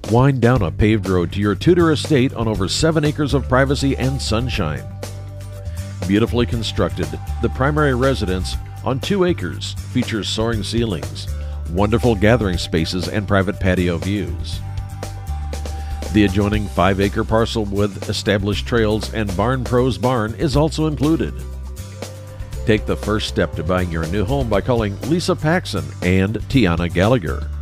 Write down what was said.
Wind down a paved road to your Tudor estate on over 7 acres of privacy and sunshine. Beautifully constructed, the primary residence on 2 acres features soaring ceilings, wonderful gathering spaces, and private patio views. The adjoining 5-acre parcel with established trails and Barn Pros barn is also included. Take the first step to buying your new home by calling Lisa Paxson and Tiana Gallagher.